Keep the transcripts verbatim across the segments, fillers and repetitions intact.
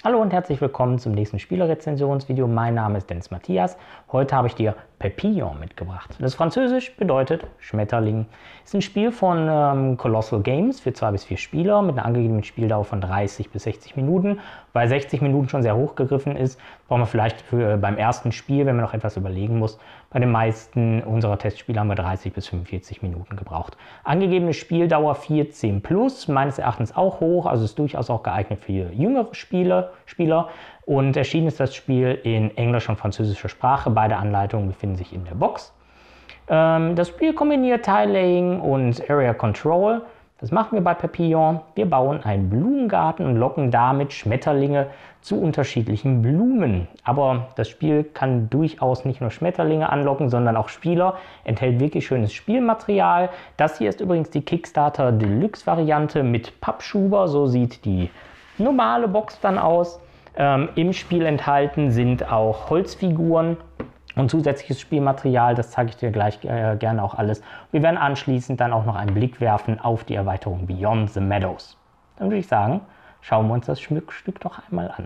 Hallo und herzlich willkommen zum nächsten Spielerezensionsvideo. Mein Name ist Dennis Matthias. Heute habe ich dir Papillon mitgebracht. Das ist französisch, bedeutet Schmetterling. Ist ein Spiel von ähm, Colossal Games für zwei bis vier Spieler mit einer angegebenen Spieldauer von dreißig bis sechzig Minuten. Weil sechzig Minuten schon sehr hoch gegriffen ist, brauchen wir vielleicht für, äh, beim ersten Spiel, wenn man noch etwas überlegen muss. Bei den meisten unserer Testspiele haben wir dreißig bis fünfundvierzig Minuten gebraucht. Angegebene Spieldauer vierzehn plus, meines Erachtens auch hoch, also ist durchaus auch geeignet für jüngere Spieler. Spieler. Und erschienen ist das Spiel in englischer und französischer Sprache. Beide Anleitungen befinden sich in der Box. Ähm, das Spiel kombiniert Tile-Laying und Area Control. Das machen wir bei Papillon. Wir bauen einen Blumengarten und locken damit Schmetterlinge zu unterschiedlichen Blumen. Aber das Spiel kann durchaus nicht nur Schmetterlinge anlocken, sondern auch Spieler. Enthält wirklich schönes Spielmaterial. Das hier ist übrigens die Kickstarter Deluxe Variante mit Pappschuber. So sieht die normale Box dann aus. Ähm, Im Spiel enthalten sind auch Holzfiguren und zusätzliches Spielmaterial. Das zeige ich dir gleich äh, gerne auch alles. Wir werden anschließend dann auch noch einen Blick werfen auf die Erweiterung Beyond the Meadows. Dann würde ich sagen, schauen wir uns das Schmuckstück doch einmal an.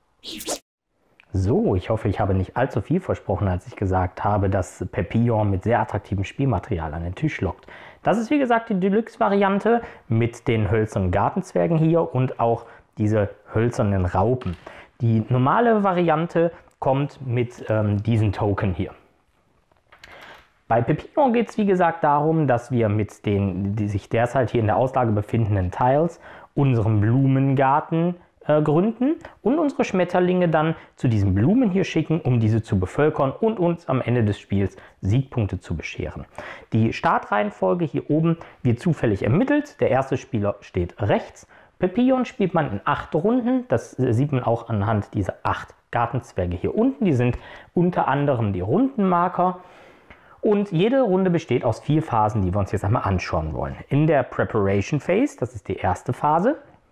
So, ich hoffe, ich habe nicht allzu viel versprochen, als ich gesagt habe, dass Papillon mit sehr attraktivem Spielmaterial an den Tisch lockt. Das ist wie gesagt die Deluxe-Variante mit den hölzernen Gartenzwergen hier und auch diese hölzernen Raupen. Die normale Variante kommt mit ähm, diesen Token hier. Bei Papillon geht es wie gesagt darum, dass wir mit den die sich derzeit hier in der Auslage befindenden Tiles unseren Blumengarten äh, gründen und unsere Schmetterlinge dann zu diesen Blumen hier schicken, um diese zu bevölkern und uns am Ende des Spiels Siegpunkte zu bescheren. Die Startreihenfolge hier oben wird zufällig ermittelt. Der erste Spieler steht rechts. Papillon spielt man in acht Runden, das sieht man auch anhand dieser acht Gartenzwerge hier unten. Die sind unter anderem die Rundenmarker und jede Runde besteht aus vier Phasen, die wir uns jetzt einmal anschauen wollen. In der Preparation Phase, das ist die erste Phase,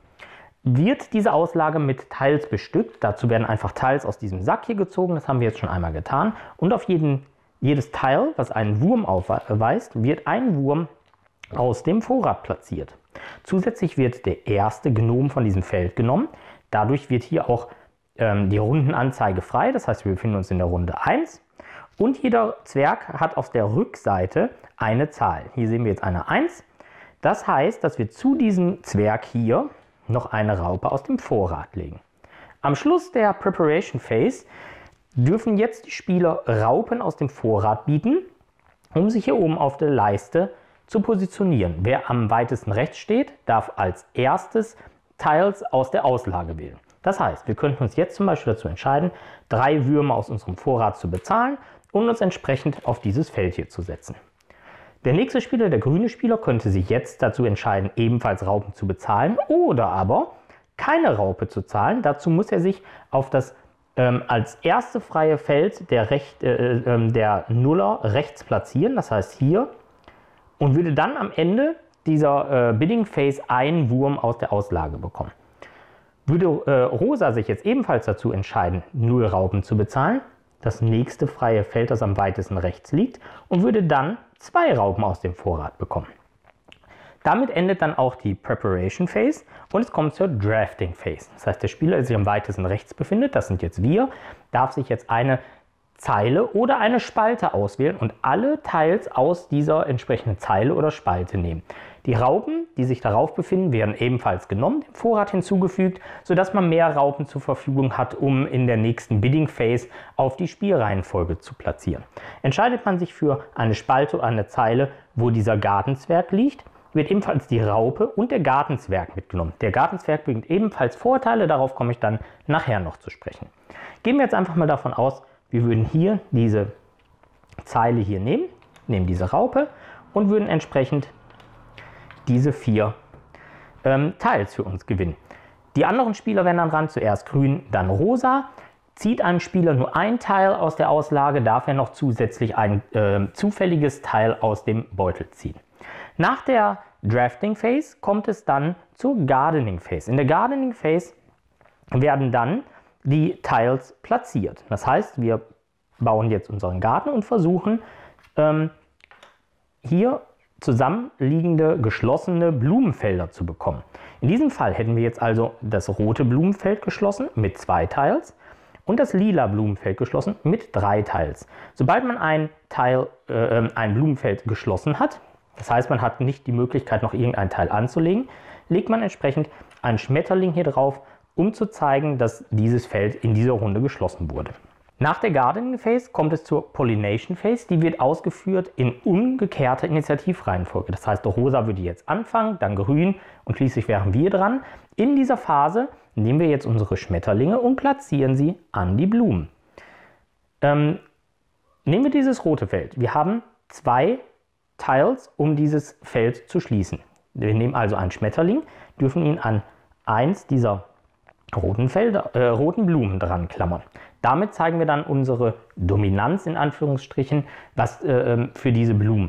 wird diese Auslage mit Tiles bestückt. Dazu werden einfach Tiles aus diesem Sack hier gezogen, das haben wir jetzt schon einmal getan. Und auf jeden, jedes Tile, was einen Wurm aufweist, wird ein Wurm aus dem Vorrat platziert. Zusätzlich wird der erste Gnom von diesem Feld genommen. Dadurch wird hier auch ähm, die Rundenanzeige frei. Das heißt, wir befinden uns in der Runde eins. Und jeder Zwerg hat auf der Rückseite eine Zahl. Hier sehen wir jetzt eine eins. Das heißt, dass wir zu diesem Zwerg hier noch eine Raupe aus dem Vorrat legen. Am Schluss der Preparation Phase dürfen jetzt die Spieler Raupen aus dem Vorrat bieten, um sich hier oben auf der Leiste zu positionieren. Wer am weitesten rechts steht, darf als erstes Tiles aus der Auslage wählen. Das heißt, wir könnten uns jetzt zum Beispiel dazu entscheiden, drei Würmer aus unserem Vorrat zu bezahlen und uns entsprechend auf dieses Feld hier zu setzen. Der nächste Spieler, der grüne Spieler, könnte sich jetzt dazu entscheiden, ebenfalls Raupen zu bezahlen oder aber keine Raupe zu zahlen. Dazu muss er sich auf das ähm, als erste freie Feld der, Recht, äh, äh, der Nuller rechts platzieren. Das heißt hier. Und würde dann am Ende dieser äh, Bidding Phase einen Wurm aus der Auslage bekommen. Würde äh, Rosa sich jetzt ebenfalls dazu entscheiden, null Raupen zu bezahlen, das nächste freie Feld, das am weitesten rechts liegt, und würde dann zwei Raupen aus dem Vorrat bekommen. Damit endet dann auch die Preparation Phase und es kommt zur Drafting Phase. Das heißt, der Spieler, der sich am weitesten rechts befindet, das sind jetzt wir, darf sich jetzt eine Zeile oder eine Spalte auswählen und alle Tiles aus dieser entsprechenden Zeile oder Spalte nehmen. Die Raupen, die sich darauf befinden, werden ebenfalls genommen, dem Vorrat hinzugefügt, sodass man mehr Raupen zur Verfügung hat, um in der nächsten Bidding Phase auf die Spielreihenfolge zu platzieren. Entscheidet man sich für eine Spalte oder eine Zeile, wo dieser Gartenzwerg liegt, wird ebenfalls die Raupe und der Gartenzwerg mitgenommen. Der Gartenzwerg bringt ebenfalls Vorteile, darauf komme ich dann nachher noch zu sprechen. Gehen wir jetzt einfach mal davon aus, wir würden hier diese Zeile hier nehmen, nehmen diese Raupe und würden entsprechend diese vier ähm, Tiles für uns gewinnen. Die anderen Spieler werden dann ran, zuerst grün, dann rosa. Zieht ein Spieler nur ein Teil aus der Auslage, darf er noch zusätzlich ein äh, zufälliges Teil aus dem Beutel ziehen. Nach der Drafting Phase kommt es dann zur Gardening Phase. In der Gardening Phase werden dann die Tiles platziert. Das heißt, wir bauen jetzt unseren Garten und versuchen ähm, hier zusammenliegende geschlossene Blumenfelder zu bekommen. In diesem Fall hätten wir jetzt also das rote Blumenfeld geschlossen mit zwei Tiles und das lila Blumenfeld geschlossen mit drei Tiles. Sobald man ein, Teil, äh, ein Blumenfeld geschlossen hat, das heißt, man hat nicht die Möglichkeit, noch irgendein Teil anzulegen, legt man entsprechend einen Schmetterling hier drauf, um zu zeigen, dass dieses Feld in dieser Runde geschlossen wurde. Nach der Gardening Phase kommt es zur Pollination Phase. Die wird ausgeführt in umgekehrter Initiativreihenfolge. Das heißt, rosa würde jetzt anfangen, dann grün und schließlich wären wir dran. In dieser Phase nehmen wir jetzt unsere Schmetterlinge und platzieren sie an die Blumen. Ähm, nehmen wir dieses rote Feld. Wir haben zwei Tiles, um dieses Feld zu schließen. Wir nehmen also einen Schmetterling, dürfen ihn an eins dieser roten, Felder, äh, roten Blumen dran klammern. Damit zeigen wir dann unsere Dominanz in Anführungsstrichen was, äh, für diese Blumen.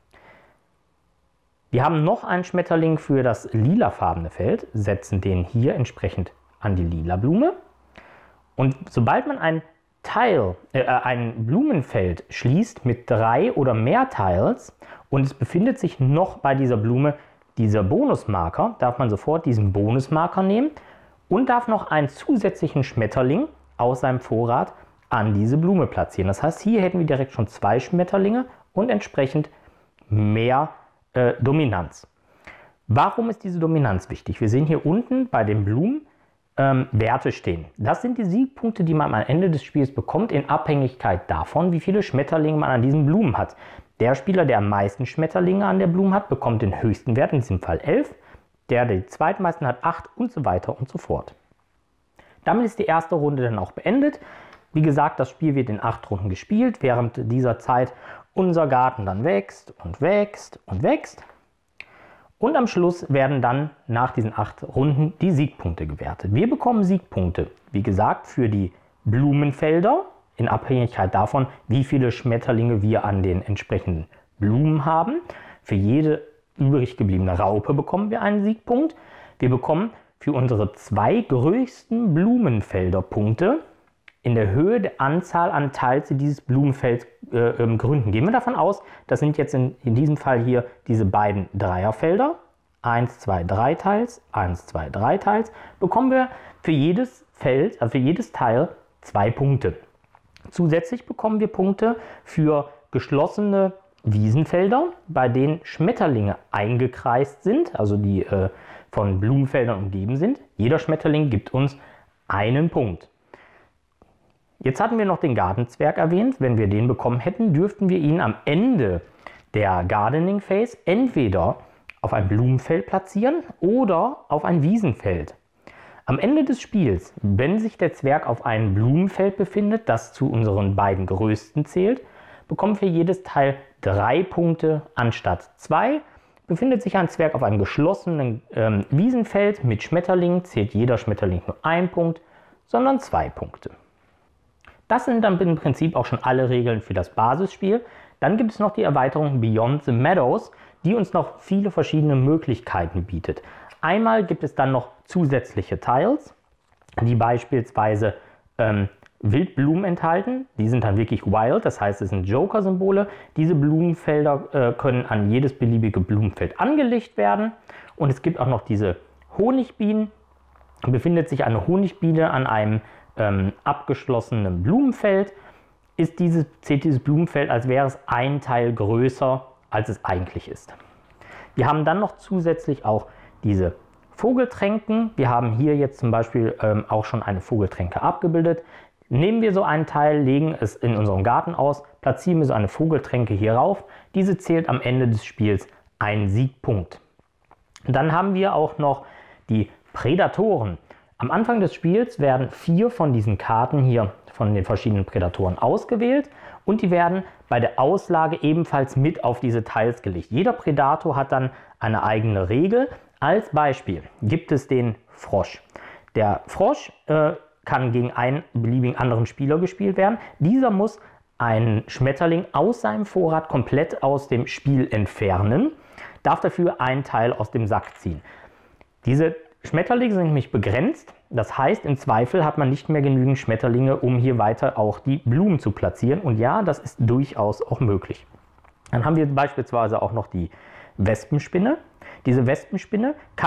Wir haben noch einen Schmetterling für das lilafarbene Feld, setzen den hier entsprechend an die lila Blume. Und sobald man ein Teil, äh, ein Blumenfeld schließt mit drei oder mehr Tiles und es befindet sich noch bei dieser Blume dieser Bonusmarker, darf man sofort diesen Bonusmarker nehmen und darf noch einen zusätzlichen Schmetterling aus seinem Vorrat an diese Blume platzieren. Das heißt, hier hätten wir direkt schon zwei Schmetterlinge und entsprechend mehr äh, Dominanz. Warum ist diese Dominanz wichtig? Wir sehen hier unten bei den Blumen ähm, Werte stehen. Das sind die Siegpunkte, die man am Ende des Spiels bekommt, in Abhängigkeit davon, wie viele Schmetterlinge man an diesen Blumen hat. Der Spieler, der am meisten Schmetterlinge an der Blume hat, bekommt den höchsten Wert, in diesem Fall elf. Der, der die zweitmeisten hat, acht und so weiter und so fort. Damit ist die erste Runde dann auch beendet. Wie gesagt, das Spiel wird in acht Runden gespielt, während dieser Zeit unser Garten dann wächst und wächst und wächst. Und am Schluss werden dann nach diesen acht Runden die Siegpunkte gewertet. Wir bekommen Siegpunkte, wie gesagt, für die Blumenfelder, in Abhängigkeit davon, wie viele Schmetterlinge wir an den entsprechenden Blumen haben. Für jede übrig gebliebene Raupe bekommen wir einen Siegpunkt. Wir bekommen für unsere zwei größten Blumenfelder Punkte in der Höhe der Anzahl an Tiles, die dieses Blumenfeld äh, ähm, gründen. Gehen wir davon aus, das sind jetzt in, in diesem Fall hier diese beiden Dreierfelder. eins, zwei, drei Tiles, eins, zwei, drei Tiles. Bekommen wir für jedes Feld, also für jedes Teil zwei Punkte. Zusätzlich bekommen wir Punkte für geschlossene Wiesenfelder, bei denen Schmetterlinge eingekreist sind, also die äh, von Blumenfeldern umgeben sind. Jeder Schmetterling gibt uns einen Punkt. Jetzt hatten wir noch den Gartenzwerg erwähnt. Wenn wir den bekommen hätten, dürften wir ihn am Ende der Gardening Phase entweder auf ein Blumenfeld platzieren oder auf ein Wiesenfeld. Am Ende des Spiels, wenn sich der Zwerg auf einem Blumenfeld befindet, das zu unseren beiden größten zählt, bekommt für jedes Teil drei Punkte anstatt zwei. Befindet sich ein Zwerg auf einem geschlossenen ähm, Wiesenfeld mit Schmetterlingen, zählt jeder Schmetterling nur ein Punkt, sondern zwei Punkte. Das sind dann im Prinzip auch schon alle Regeln für das Basisspiel. Dann gibt es noch die Erweiterung Beyond the Meadows, die uns noch viele verschiedene Möglichkeiten bietet. Einmal gibt es dann noch zusätzliche Tiles, die beispielsweise ähm, Wildblumen enthalten. Die sind dann wirklich wild, das heißt, es sind Joker-Symbole. Diese Blumenfelder äh, können an jedes beliebige Blumenfeld angelegt werden. Und es gibt auch noch diese Honigbienen. Befindet sich eine Honigbiene an einem ähm, abgeschlossenen Blumenfeld, ist dieses, zählt dieses Blumenfeld, als wäre es ein Teil größer, als es eigentlich ist. Wir haben dann noch zusätzlich auch diese Vogeltränken. Wir haben hier jetzt zum Beispiel ähm, auch schon eine Vogeltränke abgebildet. Nehmen wir so einen Teil, legen es in unserem Garten aus, platzieren wir so eine Vogeltränke hier rauf. Diese zählt am Ende des Spiels einen Siegpunkt. Dann haben wir auch noch die Prädatoren. Am Anfang des Spiels werden vier von diesen Karten hier von den verschiedenen Prädatoren ausgewählt und die werden bei der Auslage ebenfalls mit auf diese Tiles gelegt. Jeder Prädator hat dann eine eigene Regel. Als Beispiel gibt es den Frosch. Der Frosch äh, kann gegen einen beliebigen anderen Spieler gespielt werden. Dieser muss einen Schmetterling aus seinem Vorrat komplett aus dem Spiel entfernen, darf dafür einen Teil aus dem Sack ziehen. Diese Schmetterlinge sind nämlich begrenzt, das heißt, im Zweifel hat man nicht mehr genügend Schmetterlinge, um hier weiter auch die Blumen zu platzieren. Und ja, das ist durchaus auch möglich. Dann haben wir beispielsweise auch noch die Wespenspinne. Diese Wespenspinne kann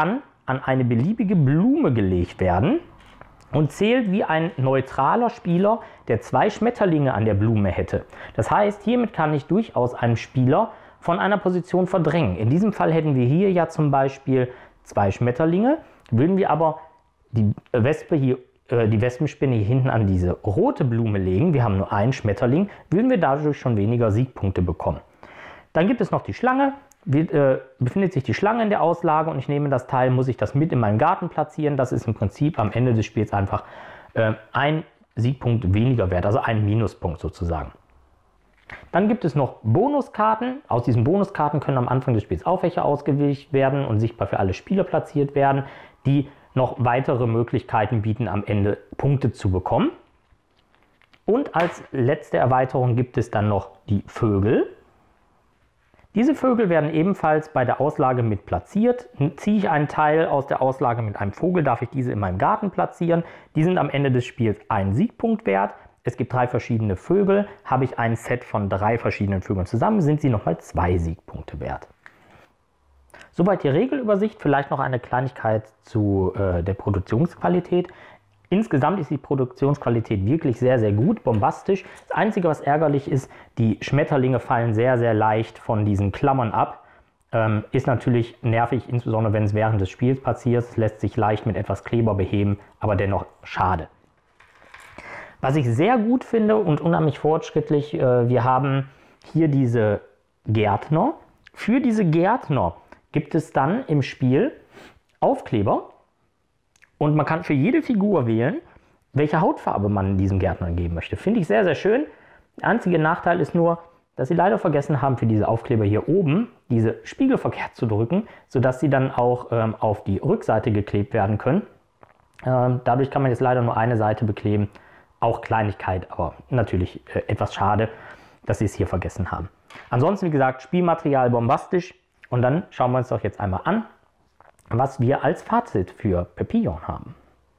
an eine beliebige Blume gelegt werden und zählt wie ein neutraler Spieler, der zwei Schmetterlinge an der Blume hätte. Das heißt, hiermit kann ich durchaus einen Spieler von einer Position verdrängen. In diesem Fall hätten wir hier ja zum Beispiel zwei Schmetterlinge. Würden wir aber die Wespe hier, äh, die Wespenspinne hier hinten an diese rote Blume legen, wir haben nur einen Schmetterling, würden wir dadurch schon weniger Siegpunkte bekommen. Dann gibt es noch die Schlange. Wie, äh, befindet sich die Schlange in der Auslage und ich nehme das Teil, muss ich das mit in meinen Garten platzieren. Das ist im Prinzip am Ende des Spiels einfach äh, ein Siegpunkt weniger wert, also ein Minuspunkt sozusagen. Dann gibt es noch Bonuskarten. Aus diesen Bonuskarten können am Anfang des Spiels auch welche ausgewählt werden und sichtbar für alle Spieler platziert werden, die noch weitere Möglichkeiten bieten, am Ende Punkte zu bekommen. Und als letzte Erweiterung gibt es dann noch die Vögel. Diese Vögel werden ebenfalls bei der Auslage mit platziert. Ziehe ich einen Teil aus der Auslage mit einem Vogel, darf ich diese in meinem Garten platzieren. Die sind am Ende des Spiels einen Siegpunkt wert. Es gibt drei verschiedene Vögel. Habe ich ein Set von drei verschiedenen Vögeln zusammen, sind sie nochmal zwei Siegpunkte wert. Soweit die Regelübersicht. Vielleicht noch eine Kleinigkeit zu äh, der Produktionsqualität. Insgesamt ist die Produktionsqualität wirklich sehr, sehr gut, bombastisch. Das Einzige, was ärgerlich ist, die Schmetterlinge fallen sehr, sehr leicht von diesen Klammern ab. Ähm, ist natürlich nervig, insbesondere wenn es während des Spiels passiert. Es lässt sich leicht mit etwas Kleber beheben, aber dennoch schade. Was ich sehr gut finde und unheimlich fortschrittlich, äh, wir haben hier diese Gärtner. Für diese Gärtner gibt es dann im Spiel Aufkleber. Und man kann für jede Figur wählen, welche Hautfarbe man diesem Gärtner geben möchte. Finde ich sehr, sehr schön. Der einzige Nachteil ist nur, dass sie leider vergessen haben, für diese Aufkleber hier oben diese Spiegel verkehrt zu drücken, sodass sie dann auch ähm, auf die Rückseite geklebt werden können. Ähm, dadurch kann man jetzt leider nur eine Seite bekleben. Auch Kleinigkeit, aber natürlich äh, etwas schade, dass sie es hier vergessen haben. Ansonsten, wie gesagt, Spielmaterial bombastisch. Und dann schauen wir uns doch jetzt einmal an, was wir als Fazit für Pepillon haben.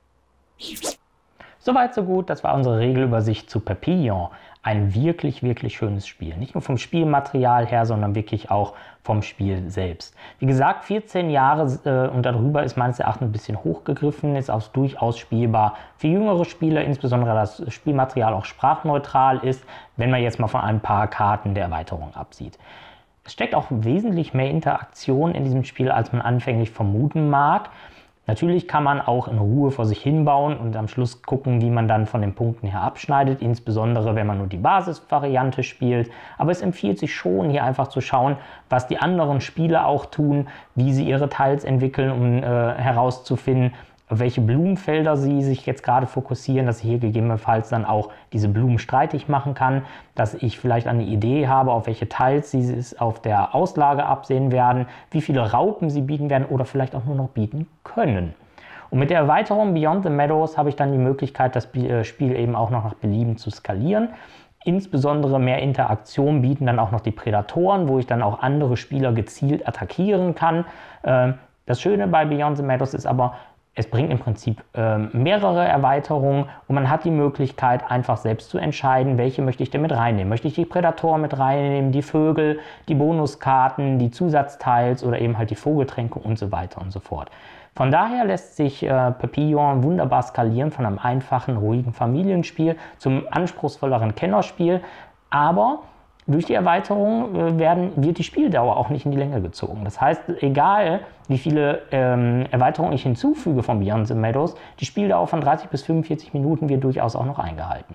Soweit so gut, das war unsere Regelübersicht zu Pepillon. Ein wirklich, wirklich schönes Spiel. Nicht nur vom Spielmaterial her, sondern wirklich auch vom Spiel selbst. Wie gesagt, vierzehn Jahre äh, und darüber ist meines Erachtens ein bisschen hochgegriffen, ist auch durchaus spielbar für jüngere Spieler, insbesondere das Spielmaterial auch sprachneutral ist, wenn man jetzt mal von ein paar Karten der Erweiterung absieht. Es steckt auch wesentlich mehr Interaktion in diesem Spiel, als man anfänglich vermuten mag. Natürlich kann man auch in Ruhe vor sich hinbauen und am Schluss gucken, wie man dann von den Punkten her abschneidet, insbesondere wenn man nur die Basisvariante spielt. Aber es empfiehlt sich schon, hier einfach zu schauen, was die anderen Spieler auch tun, wie sie ihre Teils entwickeln, um äh, herauszufinden, auf welche Blumenfelder sie sich jetzt gerade fokussieren, dass ich hier gegebenenfalls dann auch diese Blumen streitig machen kann, dass ich vielleicht eine Idee habe, auf welche Teils sie es auf der Auslage absehen werden, wie viele Raupen sie bieten werden oder vielleicht auch nur noch bieten können. Und mit der Erweiterung Beyond the Meadows habe ich dann die Möglichkeit, das Spiel eben auch noch nach Belieben zu skalieren. Insbesondere mehr Interaktion bieten dann auch noch die Prädatoren, wo ich dann auch andere Spieler gezielt attackieren kann. Das Schöne bei Beyond the Meadows ist aber, es bringt im Prinzip äh, mehrere Erweiterungen und man hat die Möglichkeit, einfach selbst zu entscheiden, welche möchte ich denn mit reinnehmen. Möchte ich die Prädatoren mit reinnehmen, die Vögel, die Bonuskarten, die Zusatzteils oder eben halt die Vogeltränke und so weiter und so fort. Von daher lässt sich äh, Pepillon wunderbar skalieren von einem einfachen, ruhigen Familienspiel zum anspruchsvolleren Kennerspiel, aber durch die Erweiterung äh, werden, wird die Spieldauer auch nicht in die Länge gezogen. Das heißt, egal wie viele ähm, Erweiterungen ich hinzufüge von Beyond the Meadows, die Spieldauer von dreißig bis fünfundvierzig Minuten wird durchaus auch noch eingehalten.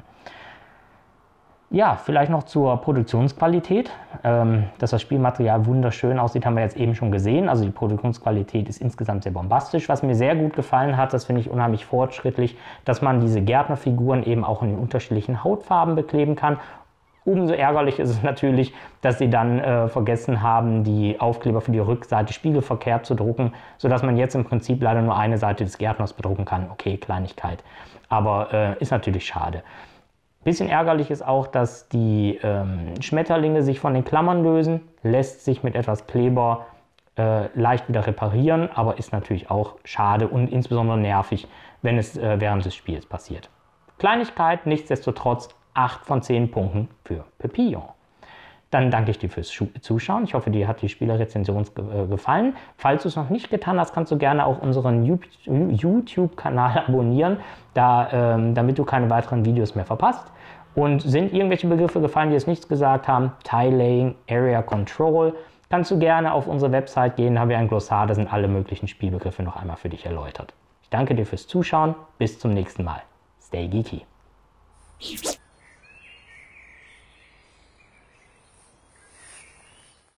Ja, vielleicht noch zur Produktionsqualität. Ähm, dass das Spielmaterial wunderschön aussieht, haben wir jetzt eben schon gesehen. Also die Produktionsqualität ist insgesamt sehr bombastisch. Was mir sehr gut gefallen hat, das finde ich unheimlich fortschrittlich, dass man diese Gärtnerfiguren eben auch in den unterschiedlichen Hautfarben bekleben kann. Umso ärgerlich ist es natürlich, dass sie dann äh, vergessen haben, die Aufkleber für die Rückseite spiegelverkehrt zu drucken, sodass man jetzt im Prinzip leider nur eine Seite des Gärtners bedrucken kann. Okay, Kleinigkeit, aber äh, ist natürlich schade. Bisschen ärgerlich ist auch, dass die ähm, Schmetterlinge sich von den Klammern lösen, lässt sich mit etwas Kleber äh, leicht wieder reparieren, aber ist natürlich auch schade und insbesondere nervig, wenn es äh, während des Spiels passiert. Kleinigkeit, nichtsdestotrotz acht von zehn Punkten für Pepillon. dann danke ich dir fürs Zuschauen. Ich hoffe, dir hat die Spielerrezension gefallen. Falls du es noch nicht getan hast, kannst du gerne auch unseren YouTube-Kanal abonnieren, da, ähm, damit du keine weiteren Videos mehr verpasst. Und sind irgendwelche Begriffe gefallen, die jetzt nichts gesagt haben? Tile-Laying, Area Control. Kannst du gerne auf unsere Website gehen, da haben wir ein Glossar, da sind alle möglichen Spielbegriffe noch einmal für dich erläutert. Ich danke dir fürs Zuschauen, bis zum nächsten Mal. Stay geeky.